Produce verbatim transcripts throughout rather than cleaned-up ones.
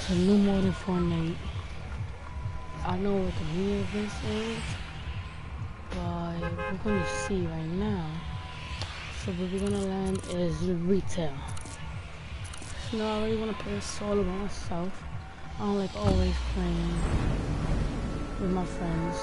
It's a new mode in Fortnite. I know what the meaning of this is, but we're gonna see right now. So where we're gonna land is retail. You know, I really wanna play a solo by myself. I don't like always playing with my friends.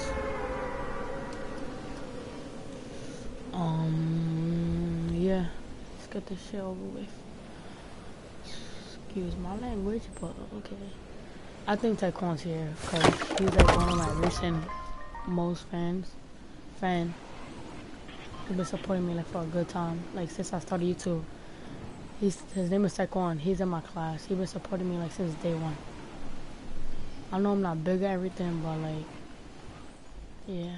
Um, yeah, let's get this shit over with. Excuse my language, but okay. I think Taekwon's here because he's like one of my recent most fans. Fan. He's been supporting me like for a good time, like since I started YouTube. He's his name is Taekwon. He's in my class. He's been supporting me like since day one. I know I'm not big at everything, but like, yeah.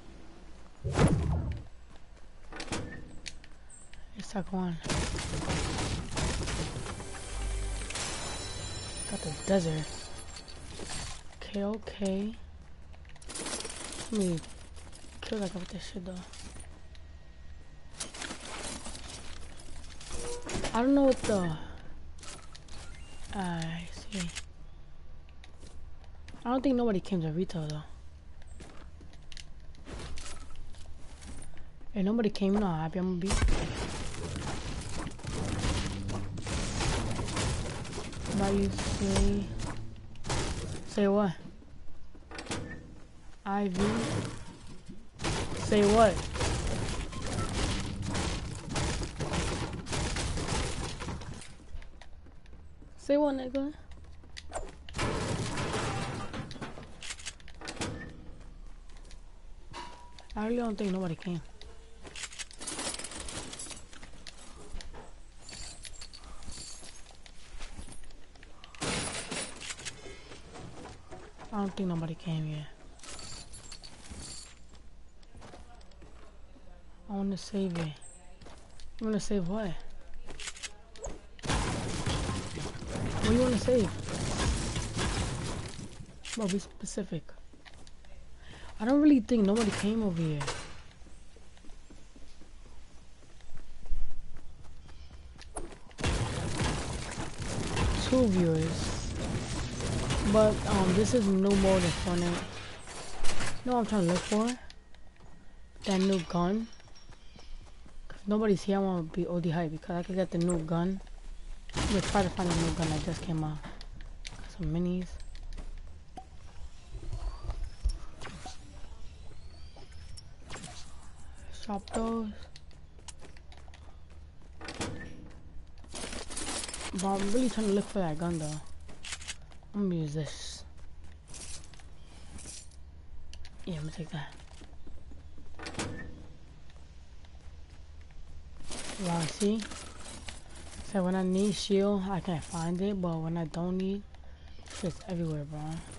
It's Taekwon. Got the desert. Okay, okay. Let me kill that guy with this shit though. I don't know what the... I see. I don't think nobody came to retail though. If nobody came, you know how happy I'm gonna be. Now you say... Say what? Ivy? Say what? Say what, nigga? I really don't think nobody came. I don't think nobody came yet. I wanna save it. You wanna save what? What do you wanna save? Bro, be specific. I don't really think nobody came over here. Two viewers. But um this is new mode in Fortnite. You know what I'm trying to look for? That new gun. If nobody's here, I wanna be O D hype because I could get the new gun. I'm gonna try to find a new gun that just came out. Got some minis. Shop those. But I'm really trying to look for that gun though. I'm gonna use this. Yeah, I'm gonna take that. Wow, see? So when I need shield, I can't find it, but when I don't need, shit's everywhere, bro.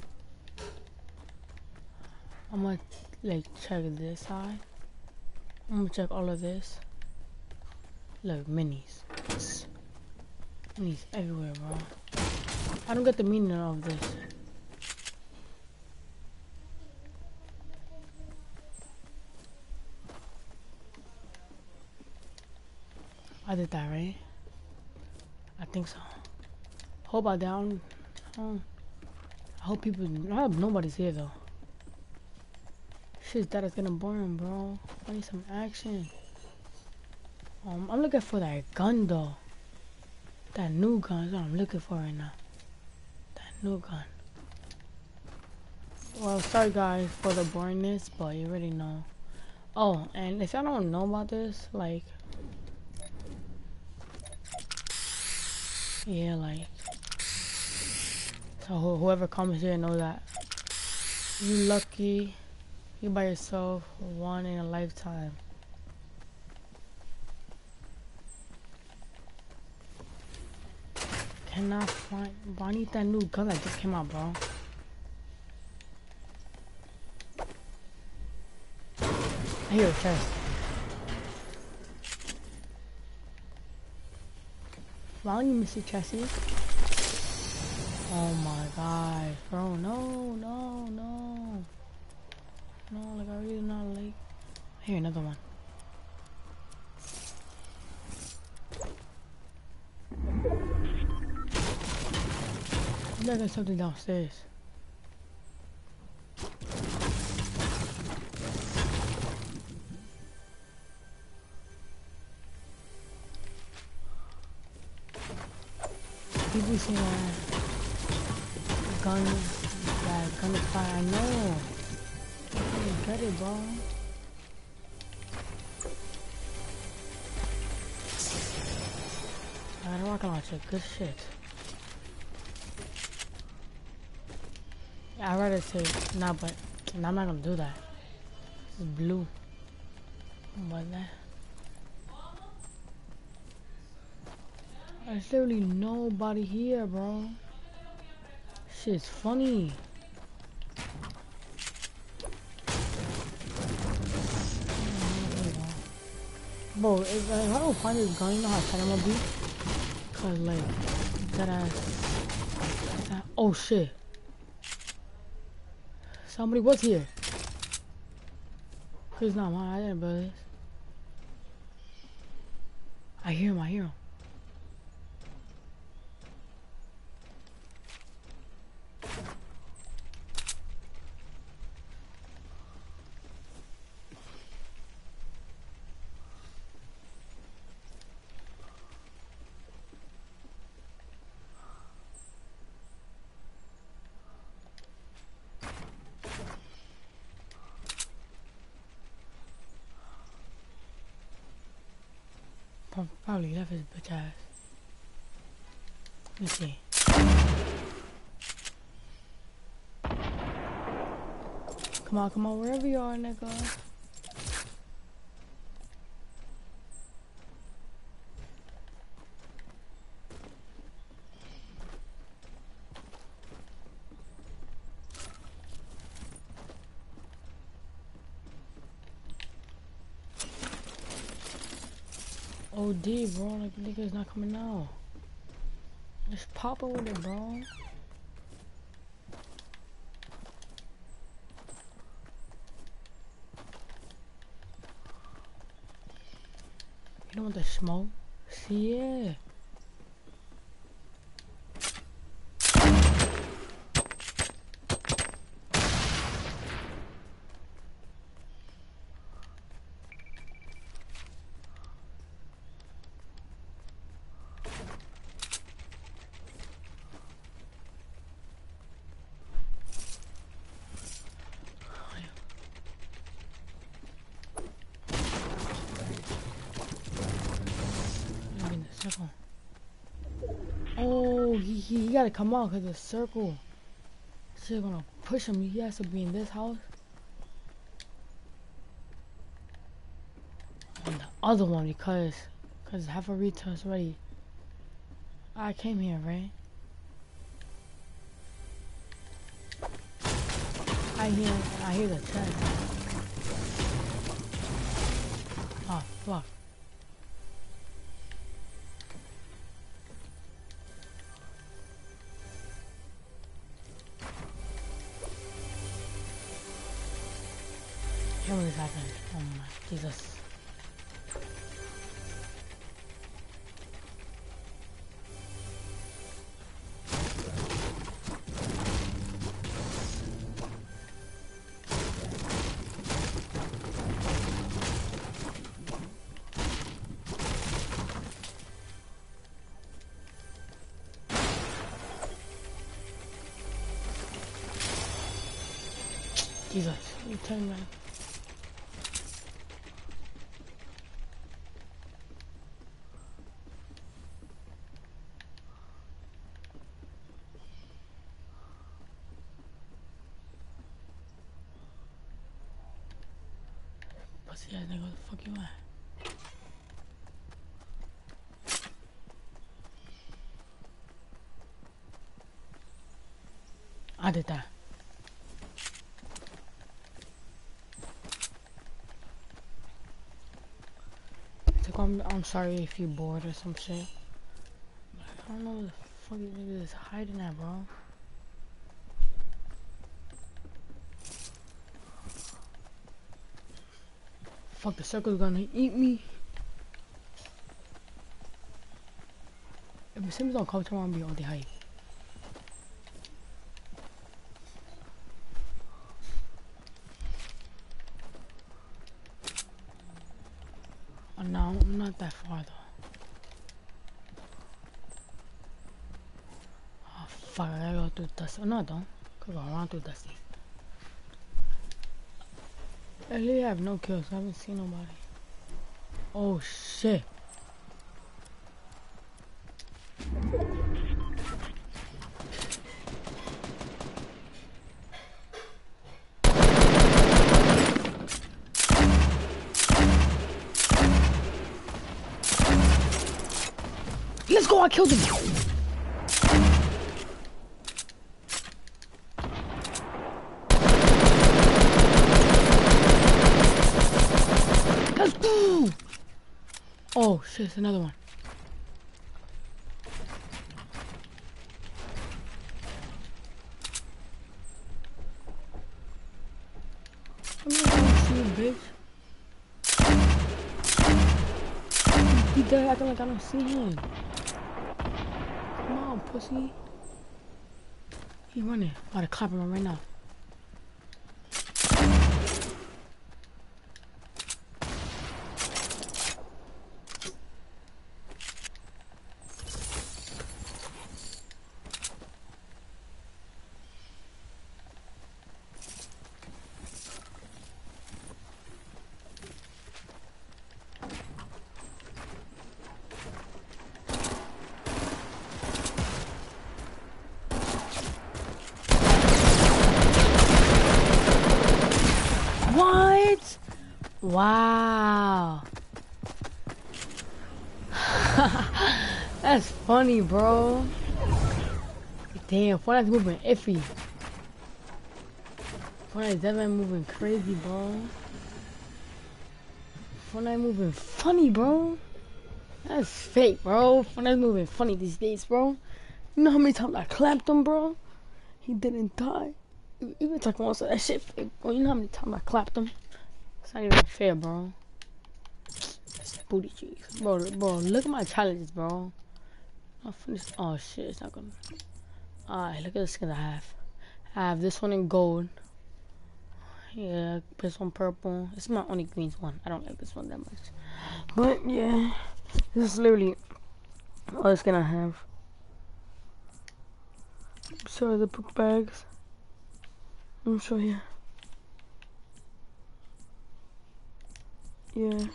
I'm gonna like check this side. I'm gonna check all of this. Look, minis. Minis everywhere, bro. I don't get the meaning of this. I did that, right? I think so. Hope I down. Oh, I hope people. I hope nobody's here though. Shit, that is getting boring, bro. I need some action. Um, I'm looking for that gun though. That new gun is what I'm looking for right now. That new gun. Well, sorry guys for the boringness, but you already know. Oh, and if y'all don't know about this, like, yeah, like, so wh whoever comes here know that you lucky. You by yourself, one in a lifetime. Cannot find. But I need that new gun that just came out, bro. I hear a chest. Why don't you miss your chessie? Oh my god, bro! No, no, no. No, like I really not like. Here, another one. Like there's something downstairs. People say that gun, that gun is fire. I know. I don't get it, bro. I got a rocket launcher. Good shit. Yeah, I'd rather say nah, but nah, I'm not gonna do that. It's blue. But that. There's literally nobody here, bro. Shit's funny. Bro, if, if I don't find this gun, you know how tight I'm gonna be? Cause like, that ass. That, oh shit. Somebody was here. Cause not mine, I didn't build this. I hear him, I hear him. Probably left his bitch ass. Let me see. Come on, come on, wherever you are, nigga. O D, bro, like nigga's not coming out. Just pop it with it, bro. You don't want the smoke? See, yeah. Oh, he, he, he gotta come out because the circle. She's gonna push him. He has to be in this house. And the other one because because half a return's ready. I came here, right? I hear I hear the chest. Oh fuck. What is happening? Oh my Jesus. Jesus, you turn man. Pussy ass nigga, where the fuck you at? I did that. I'm, I'm sorry if you're bored or some shit. I don't know where the fuck you nigga is hiding at, bro. Fuck, the circle's gonna eat me. If the Sims don't come tomorrow, I'm gonna be all the hype. fuck, I gotta go through Dusty. No, I don't. Could go around through Dusty. I really have no kills. I haven't seen nobody. Oh shit. Let's go, I killed him! Let's go! Oh shit, it's another one. I'm not gonna see you, bitch. He dead acting like I don't see him. Come on, pussy. He running. I'm about to clap him right now. What? Wow. That's funny, bro. Damn, Fortnite's moving iffy. Fortnite's definitely moving crazy, bro. Fortnite moving funny, bro. That's fake, bro. Fortnite's moving funny these days, bro. You know how many times I clapped him, bro? He didn't die. Even talking about that shit fake, bro. You know how many times I clapped him? It's not even fair, bro. Booty cheeks. Bro, bro, look at my challenges, bro. I'll finish. Oh shit, it's not gonna. Alright, look at the skins I have. I have this one in gold. Yeah, this one purple. It's my only green one. I don't like this one that much. But yeah, this is literally all the skin I have. Sorry, the book bags. Let me show you. Yeah.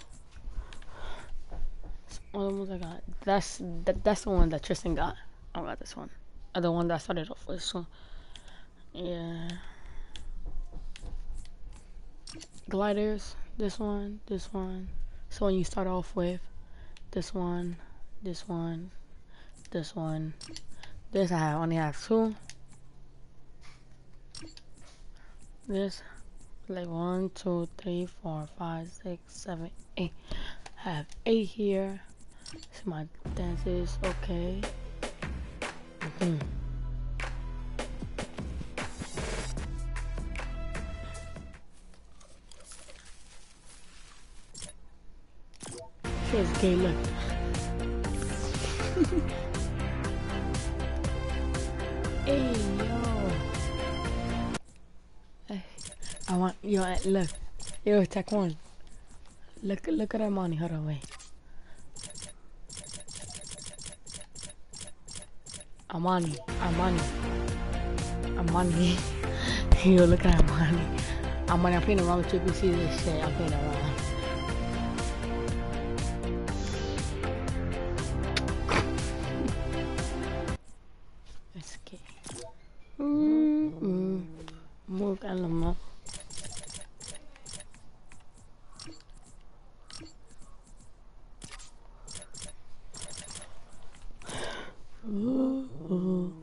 All the ones I got. That's that, that's the one that Tristan got. I got this one. Uh, the one that I started off with. So yeah. Gliders. This one. This one. So when you start off with this one, this one, this one. This I have, only have two. This like one, two, three, four, five, six, seven, eight. I have eight here. See my dances, okay. Mm-hmm. Here's gay look. Hey yo. Hey, I want yo look. Yo, take one. Look look at that money, hold on, wait. Amani, Amani, Amani. Yo, look at Amani. Amani, I'm playing around with you. If you see this shit, I'm playing around. Let's get. Mm-hmm. Move animal. Ooh.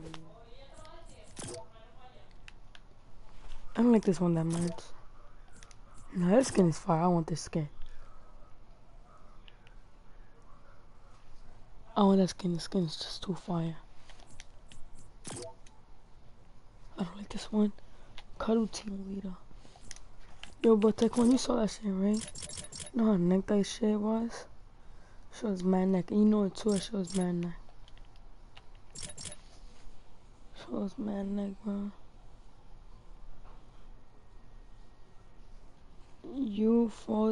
I don't like this one that much. No, this skin is fire. I want this skin. I want that skin. The skin is just too fire. I don't like this one. Cuddle team leader. Yo, but Taekwon, you saw that shit, right? You know how neck that shit was? Shows mad neck. And you know it too, it shows mad neck. Shows mad neck, bro. You for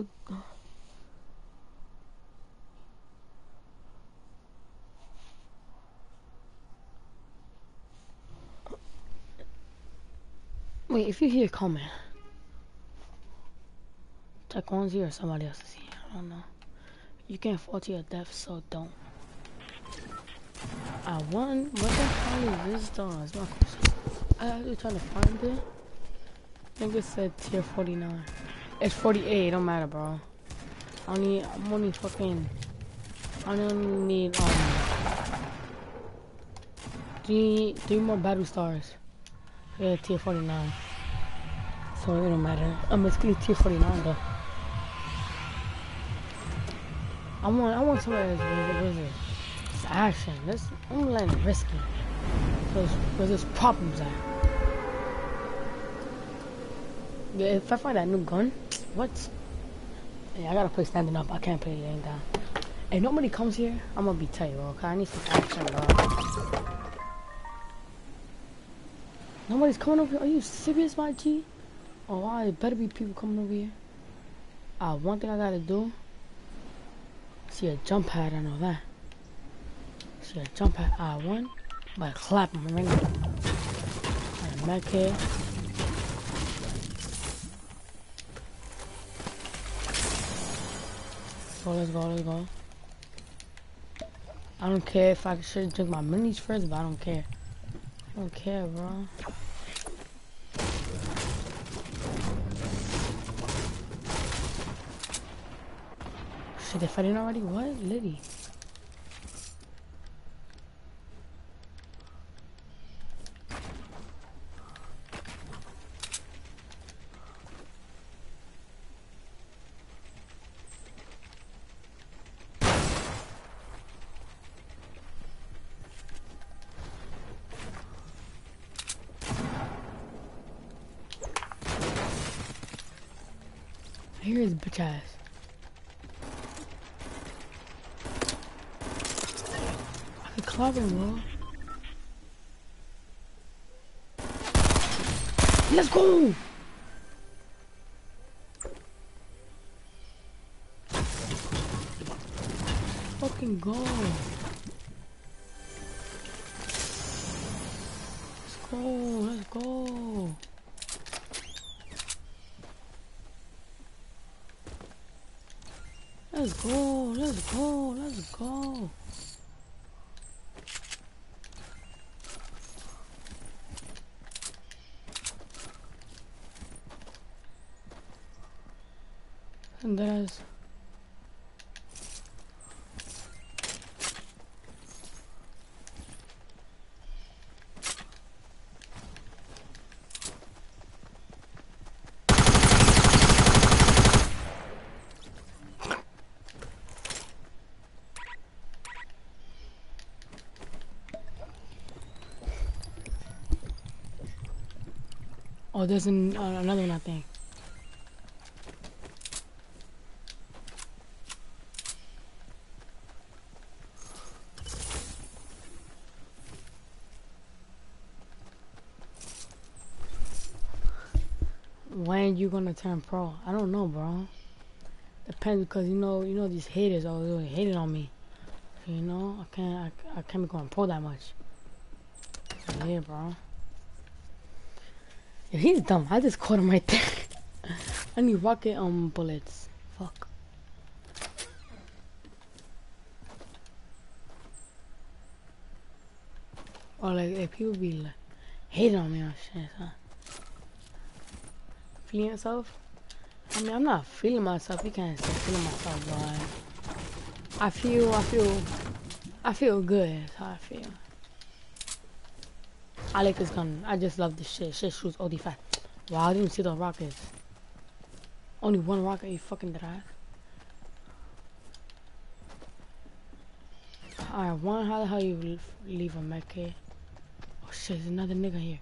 Wait, if you hear coming, Taekwon's here or somebody else is here. I don't know. You can't fall to your death, so don't. I won. What the hell is this though? It's my question. I actually trying to find it. I think it said tier forty-nine. It's forty-eight. It don't matter, bro. I only. I'm only fucking. I only need um. Three, three more battle stars. Yeah, tier forty-nine. So it don't matter. I'm basically tier forty-nine though. I want. I want somebody that's wizard. It's action. This. I'm letting it risky. Cause, cause there's problems at. Yeah, if I find that new gun, what? Yeah, I gotta play standing up. I can't play laying down. If nobody comes here, I'm gonna be tight, bro. Cause I need some action, bro. Nobody's coming over here. Are you serious, my G? Oh, wow, there better be people coming over here. Ah, uh, one thing I gotta do. See a jump pad, I know that. See a jump pad. Ah, uh, one. I'm gonna clap him right now. And a mech here. So let's go, let's go. I don't care if I should drink my minis first, but I don't care. I don't care, bro. Shit, they fighting already? What? Liddy. Here is bitch ass. I could club him, bro. Let's go! Fucking go! Let's go! Let's go! Let's go, let's go, let's go. And there's oh, there's an, uh, another one, I think. When you gonna turn pro? I don't know, bro. Depends, because you know, you know these haters are really hating on me. So, you know, I can't, I, I can't be going pro that much. So, yeah, bro. Yeah, he's dumb. I just caught him right there. I need rocket um bullets. Fuck. Or like if people be like hating on me or shit, huh? Feeling yourself? I mean, I'm not feeling myself. You can't say feeling myself, but I feel, I feel, I feel good. That's how I feel. I like this gun. I just love this shit. Shit shoots O D five. Wow, I didn't see the rockets. Only one rocket, you fucking drive. Alright, one, how the hell you leave a mech here? Oh shit, there's another nigga here.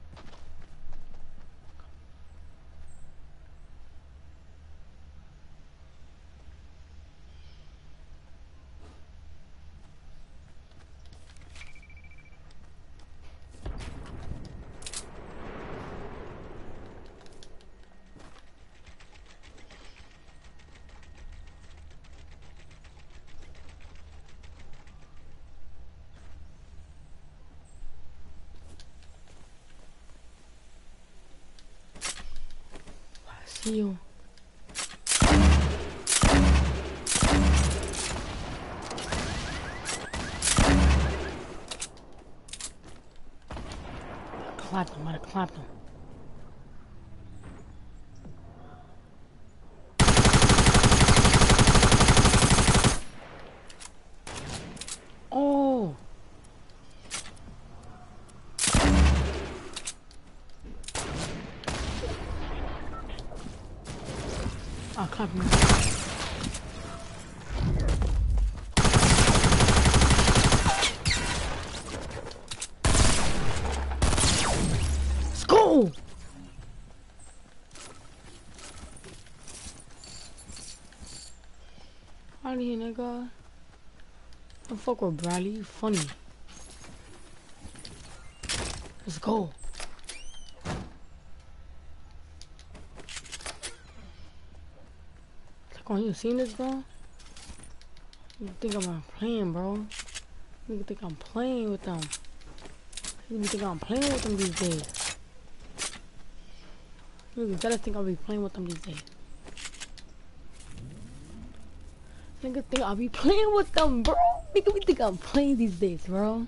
see you. Clapped him, I clapped him. Oh! I'll clap him. School! Out of here, nigga. Don't fuck with Bradley, you funny. Let's go. Come on, you seen this, bro? You think I'm playing, bro? You think I'm playing with them? You think I'm playing with them these days? You gotta think I'll be playing with them these days. Nigga think I'll be playing with them, bro. Nigga we think I'm playing these days, bro.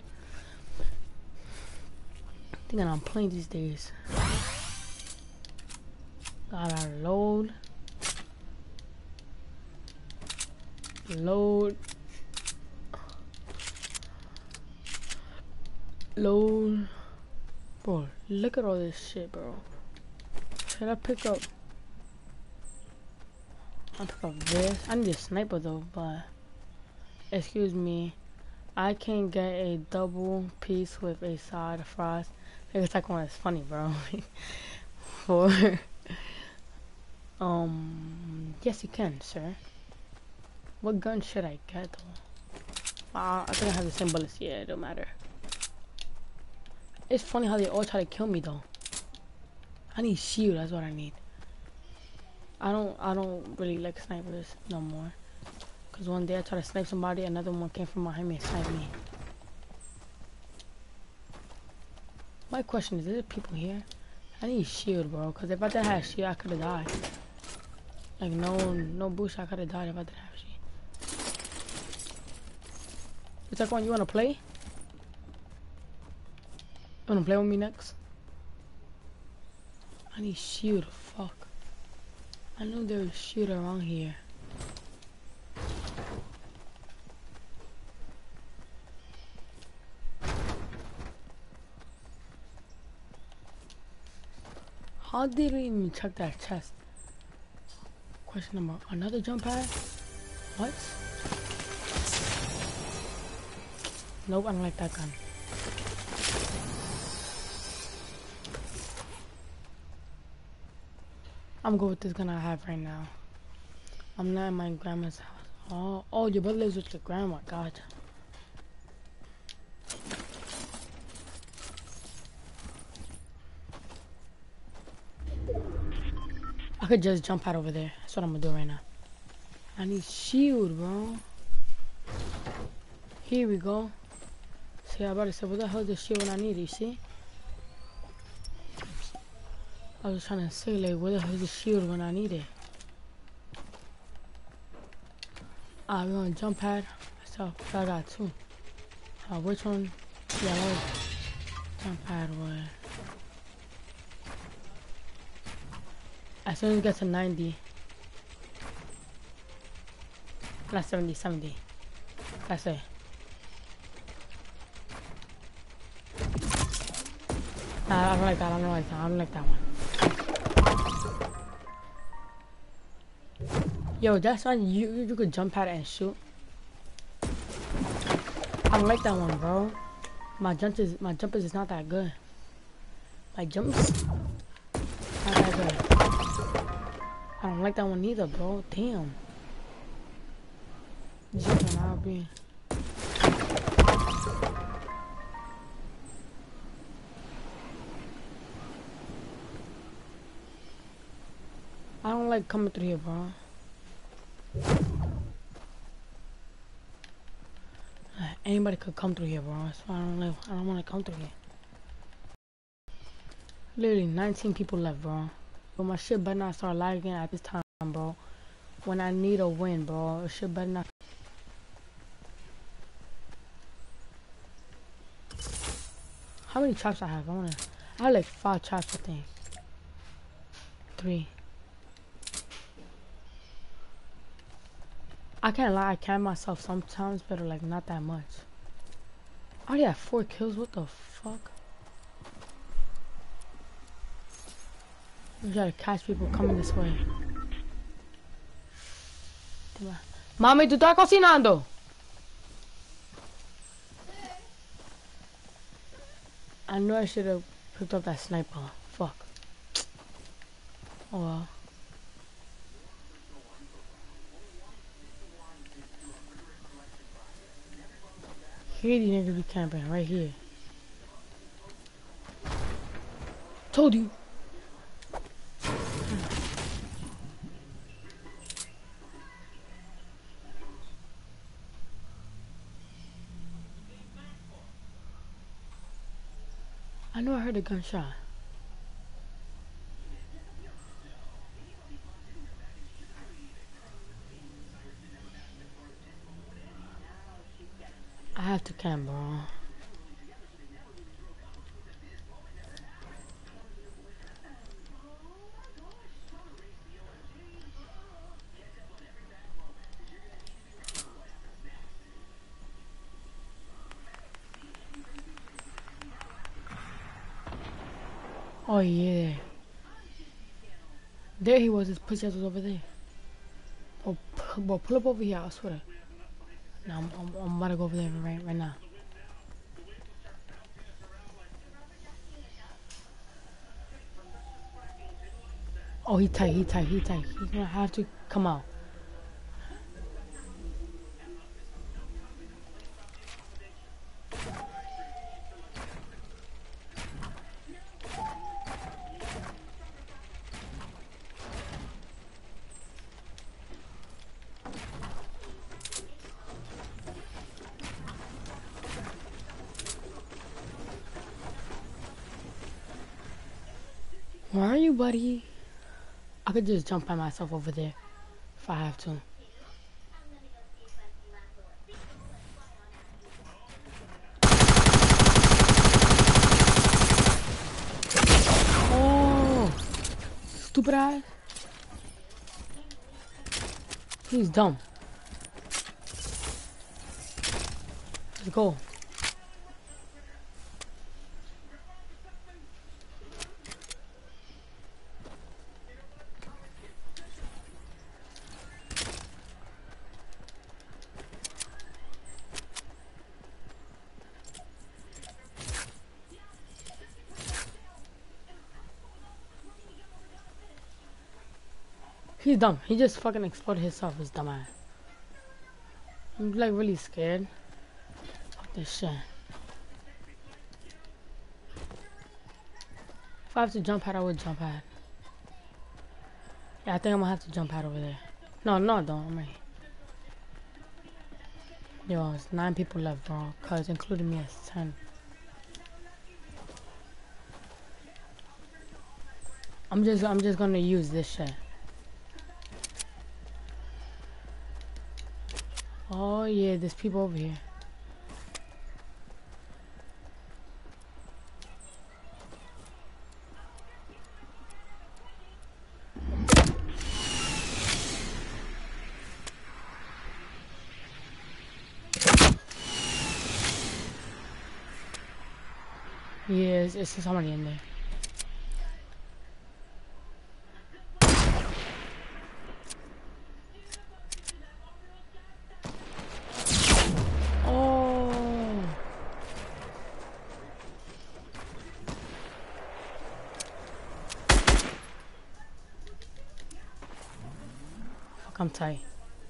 Thinking I'm playing these days. Gotta load. Load. Load. Bro, look at all this shit, bro. Should I pick up? I'll pick up this. I need a sniper though, but excuse me. I can get a double piece with a side of fries. I think it's like one that's funny, bro. For um yes you can, sir. What gun should I get though? Uh, I think I have the same bullets. Yeah, it don't matter. It's funny how they all try to kill me though. I need shield, that's what I need. I don't I don't really like snipers no more. Cause one day I tried to snipe somebody, another one came from behind me and sniped me. My question is, is there people here? I need shield, bro, cause if I didn't have shield I could have died. Like no no boost, I could have died if I didn't have shield. It's like one, you wanna play? You wanna play with me next? I need shield, fuck. I know there's shield around here. How did we even check that chest? Question number, another jump pad? What? Nope, I don't like that gun. I'm good with this gun I have right now. I'm not in my grandma's house. Oh, oh, your brother lives with your grandma. God. I could just jump out over there. That's what I'm gonna do right now. I need shield, bro. Here we go. See, I about to say, what the hell is the shield when I need it, you see? I was trying to say, like, where the hell is the shield when I need it? Ah, we're on jump pad. So, I got two. Uh, which one? Yeah, that was jump pad one. As soon as it gets to ninety. Not seventy, seventy. That's it. Nah, I don't like that, I don't like that, I don't like that one. Yo, that's why you you could jump at it and shoot. I don't like that one, bro. My jump is my jumpers is not that good. My jumps not that good. I don't like that one either, bro. Damn. Jumping out be. I don't like coming through here, bro. Anybody could come through here, bro. That's why I don't live. I don't want to come through here. Literally nineteen people left, bro. But my shit better not start lagging at this time, bro. When I need a win, bro. Shit better not. How many traps I have? I wanna. I have like five traps, I think. Three. I can't lie. I can myself sometimes, but like not that much. I already have four kills. What the fuck? You gotta catch people coming this way. Mami, ¿tú estás cocinando? I know I should have picked up that sniper. Fuck. Oh well. Here these niggas be camping, right here. Told you. I know I heard a gunshot. I have to camp, bro. Oh yeah. There he was, his pussy ass was over there. Oh, bro, pull up over here, I swear. Nah, I'm, I'm, I'm about to go over there right, right now. Oh, he tight, he tight, he tight. He's gonna have to come out. Where are you, buddy? I could just jump by myself over there if I have to. Oh, stupid ass. He's dumb. Let's go. He's dumb. He just fucking exploded himself, his dumb ass. I'm like really scared. Fuck this shit. If I have to jump pad, I would jump pad. Yeah, I think I'm gonna have to jump pad over there. No, no, don't. I'm right. Yo, it's nine people left, bro. Cause including me, it's ten. I'm just, I'm just gonna use this shit. Oh yeah, there's people over here. Yeah, it's, it's somebody in there. Oh. Fuck, I'm tight.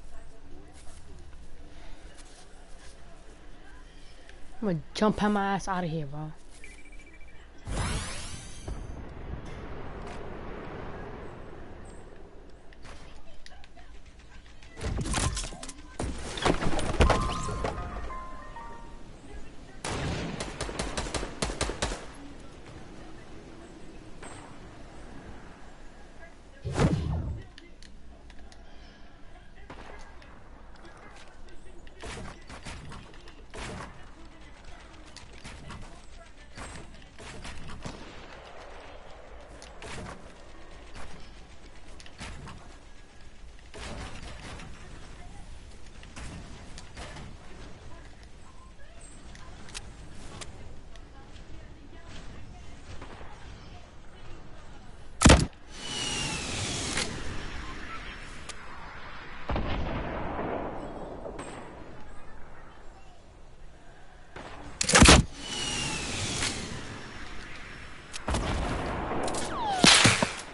I'm gonna jump my ass out of here, bro.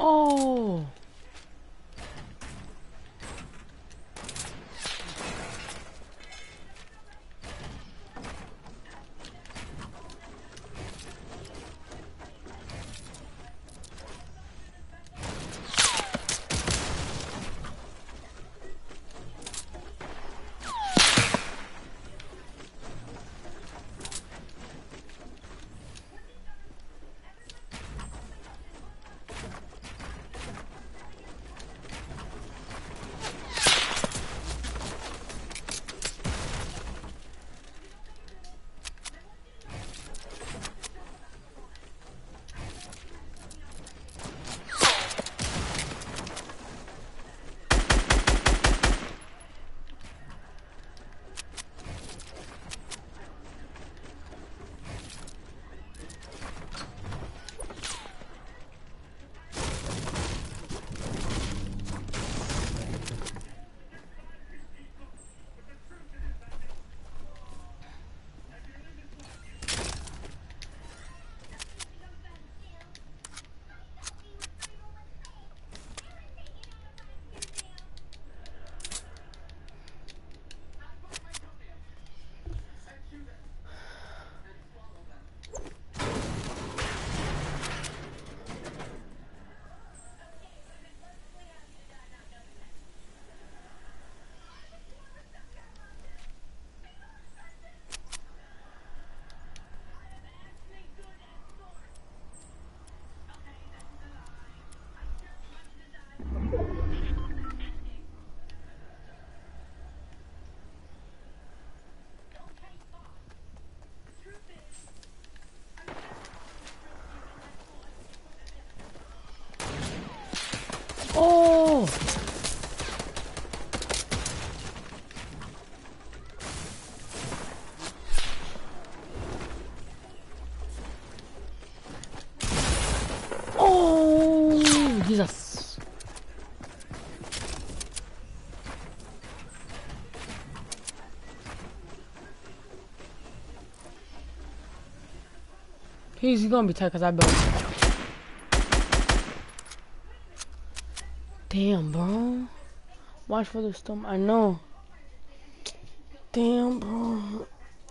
Oh. Oh. Oh, Jesus. He's gonna be tight because I built. Damn, bro. Watch for the storm. I know. Damn, bro.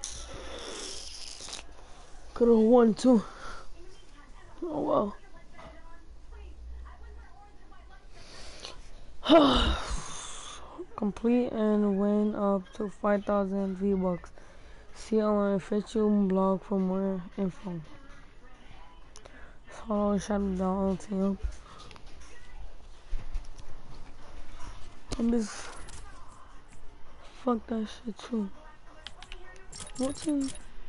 Could've won too. Oh well. Complete and win up to five thousand V-Bucks. See our official blog for more info. Follow Shadow Down team. I'm just fuck that shit too. What's in?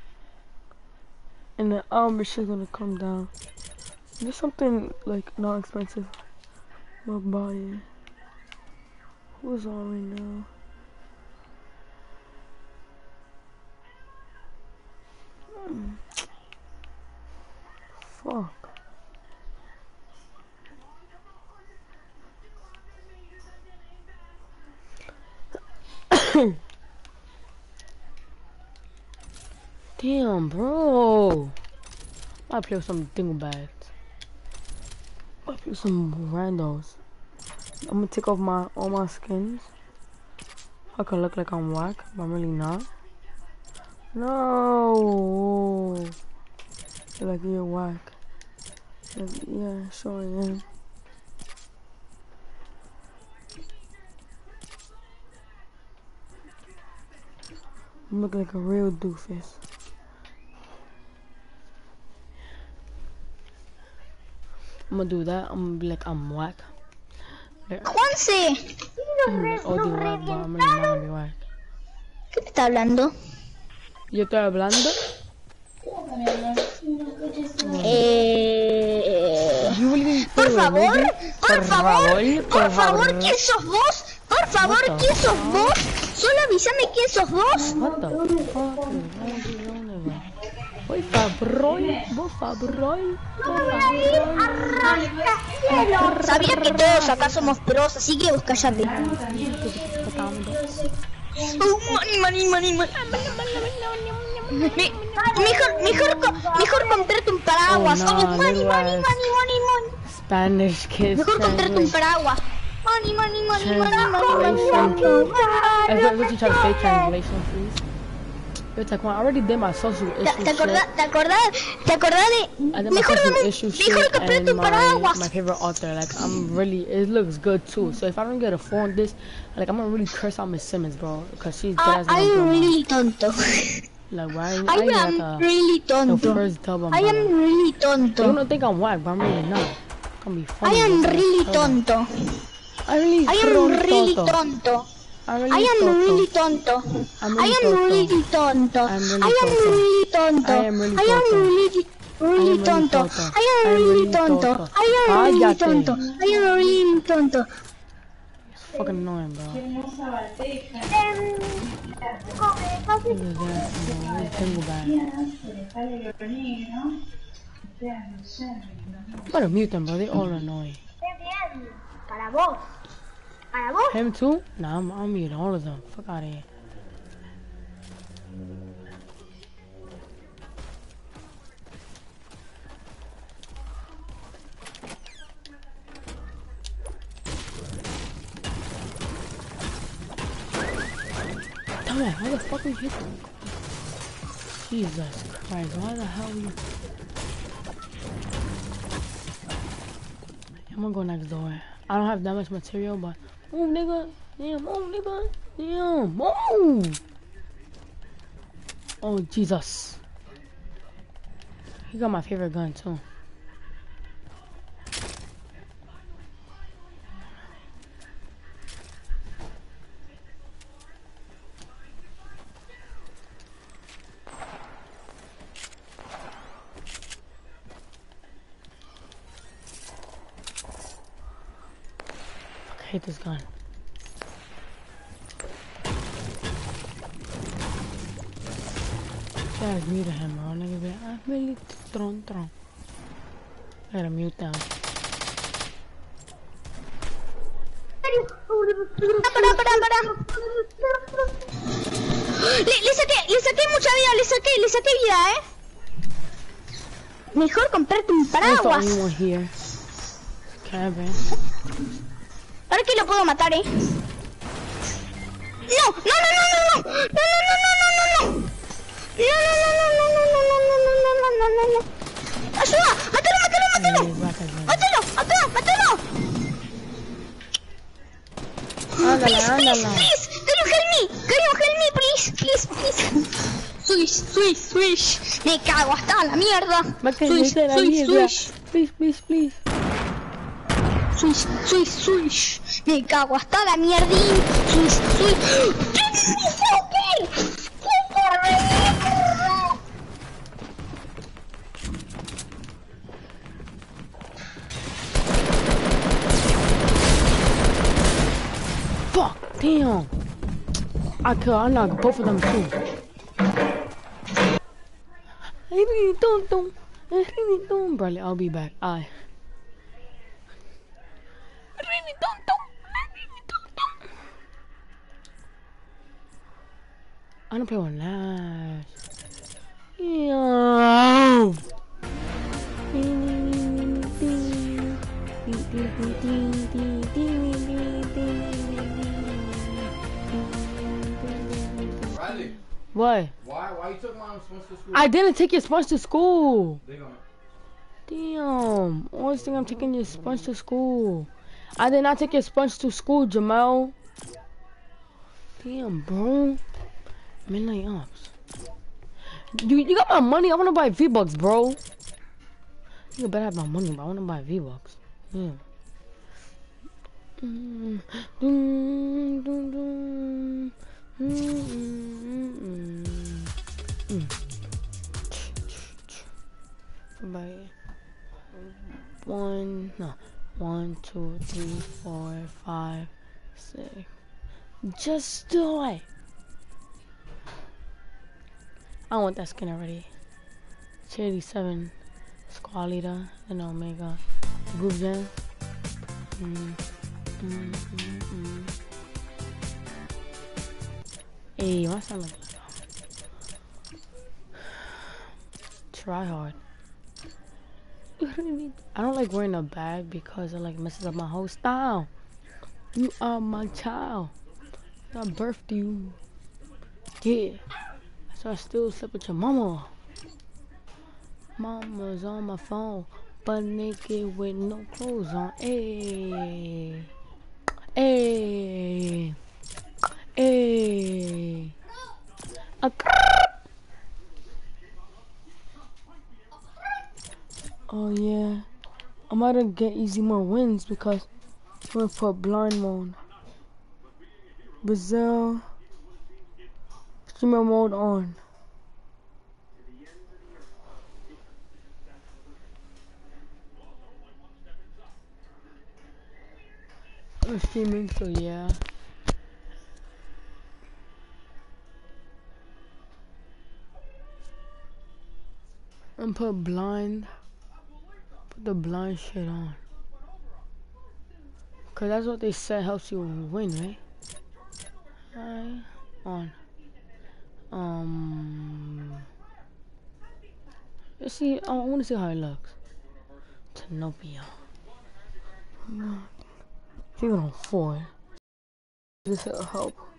And the album shit gonna come down. There's something like not expensive. I'll buy it. Who's on right now? Hmm. Fuck. Damn, bro. I play with some dinglebags. I play with some randos. I'm gonna take off my all my skins. I could look like I'm whack, but I'm really not. No. You're like you're whack. Like, yeah, sure I am. I'm looking like a real doofus. I'm gonna do that. I'm gonna be like I'm whack. Juanse, Mm, oh, de whack, but I'm really not gonna be whack. ¿qué te está hablando? Yo estoy hablando. Eh, You really por feel favor, really? por favor, por favor, favor. ¿quién sos vos? Por favor, What the ¿quién sos fuck? vos? Solo avísame quién sos vos. What the fuck is wrong with you, nigga? Por favor, por favor, por favor. Sabía que todos acá somos pros, así que vos cállate. Oh, money, money, money, money. Me- Mejor, mejor, co- mejor comprarte un paraguas. Oh, no, Oh, money, little money, ass. money, money, money. Spanish kids Mejor comprarte un translate. paraguas. Money, money, money, money, money, money, Translation. money. Hey, what, what you try to say translation, please? Yo, Taquan, I already did my social ¿Te, issue te acordás? shit. ¿Te acordás? ¿Te acordás de...? I did my Mejor social dame... issue Mejor shit comprarte and un my, paraguas. my favorite author. Like, I'm really, it looks good too. So if I don't get a four on this, like, I'm gonna really curse out Miss Simmons, bro. Because she's dead I, as gonna I blow am mine. really tonto. Like, why? I, I I ain't am like a, really the tonto. first dub on I am Bella. really You tonto. don't think I'm whack, but I'm really not. It's gonna be I funny. am but I'm really gonna kill them. tonto. I really, I am really tonto. tonto. I'm I really am tonto. really tonto. I'm I really am tonto. really tonto. I'm really I am tonto. really tonto. I am really I am tonto. really really tonto. tonto. I am really tonto. I am really tonto. I am really tonto. It's fucking annoying, bro. Look at that, no, it's Tingle Bang. I'm gonna mute them, bro. They all annoying. Para vos. Para vos. Him too? Nah, I'm, I'm muting all of them. Fuck out of here. Damn it, how the fuck we hit them? Jesus Christ, why the hell you... I'm gonna go next door. I don't have that much material, but... Move, nigga! Damn, move, nigga! Damn, move! Oh, Jesus. He got my favorite gun, too. I hate this gun. I gotta mute him, bro. Nigga be like, I'm really tron tron. I gotta mute them. Pará, pará, pará. Le, le saqué, le saqué mucha vida, le saqué, le saqué vida, eh. Mejor comprarte un There's the paraguas. only one here. Cabin. Ahora que lo puedo matar, eh. No, no, no, no, no, no, no, no, no, no, no, no, no. No, no, no, no, no, no, no, no, no, no, no, no, no. ¡Ayuda! ¡Mátalo, mátalo, mátalo! Yeah, back again. ¡Mátalo, mátalo, mátalo! Ándala, Please, please, ándala. please! Can you help me? Can you help me, please? Please, please. Swish, swish, swish. Me cago hasta la mierda. Back Swish, again, la swish, mierda. swish. Please, please, please. Swish, swish, swish. Me cago hasta la mierdín. Swish, swish. ¿Qué es eso? ¿Qué? ¿Qué por mierda? Fuck, damn. I could, I knocked both of them too. I really don't, don't. I really don't, brother. I'll be back. I. I really don't, don't. I really don't, don't. I don't play with Nash. Yeah. Riley, What? why why you took my sponge to school? I didn't take your sponge to school. They gonna- Damn. Always think I'm taking your sponge to school. I did not take your sponge to school, Jamal. Damn, bro. Midnight Ops. You you got my money. I wanna buy V-Bucks, bro. You better have my money, but I wanna buy V-Bucks. Yeah. Mm, dun, dun, dun. Mm, mm, mm, mm. Mm. By one, no, one, two, three, four, five, six. Just do it. I want that skin already. Charity seven, Squad Leader, and Omega, Group Gen. Mm, mm, mm, mm. Hey, why sound like that? Try hard. I don't like wearing a bag because it like messes up my whole style. You are my child. I birthed you. Yeah. So I still slept with your mama. Mama's on my phone, but naked with no clothes on. Ayy. Ayy. Ayy. Oh yeah. I might have get easy more wins because I'm gonna put blind mode. Brazil. Streamer mode on. I'm streaming, so yeah. And put blind. Put the blind shit on. Cause that's what they said helps you win, right? Right. On. Um. Let's see. I want to see how it looks. Tenopia. Even on four. This will help.